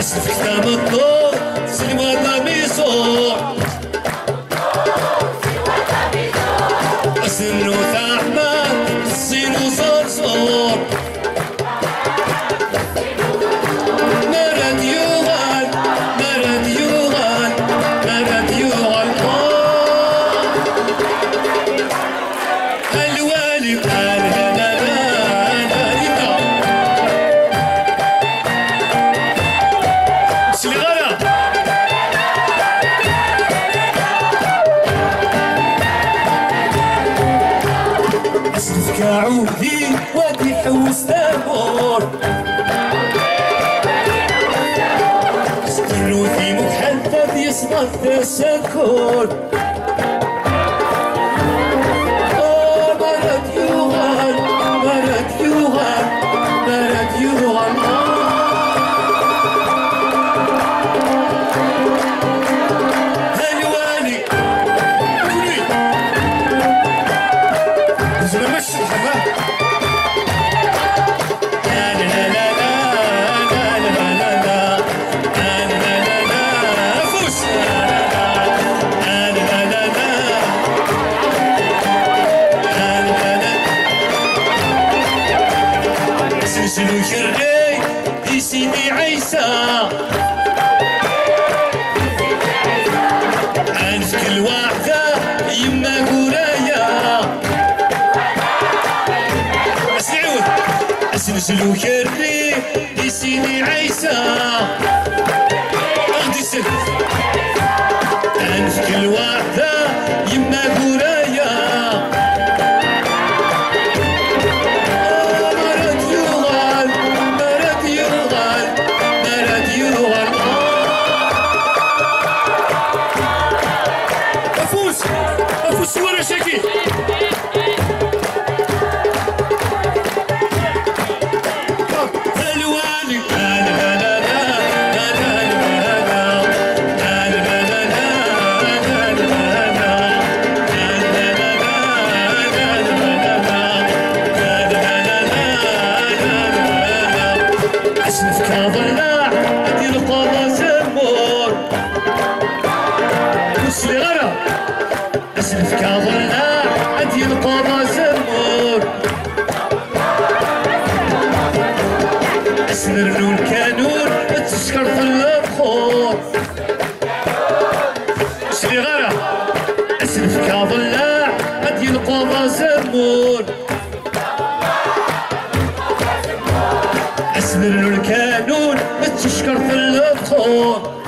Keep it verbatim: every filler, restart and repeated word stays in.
أسلف كتاب الدور سلوى دميصور أسنو ثحمد الصين وصرصور مرد يغال مرد يغال مرد يغال الوالي قال هلا لا لا سلغلا أسلف كعودي وادي حوس تابور استنو في محدد يصدق تسكر مرد يغال مرد يغال مرد يغال الوالي كلي نزل مشي الحباب لا لا لا لا لا لا لا لا لا لا لا فوز لا لا لا لا لا سلسلو شري دي سيدي عيسى عارف كل واحدة يما قرايا اسمعوا سلسلو شري دي سيدي عيسى اخدي السلف عارف كل واحدة يما قرايا مرد يغال مرد يغال مرد يغال افوز افوز ورا شكي الوالي لا لا لا لا لا لا لا لا لا أسلف كاظلاع أدي القضا زمور وصلي غرا أسلف كاظلاع أدي القضا زمور أسنرنو الكانون تشكر في البخور وصلي غرا أسلف كاظلاع أدي القضا زمور أسنرنو الكانون تشكر في البخور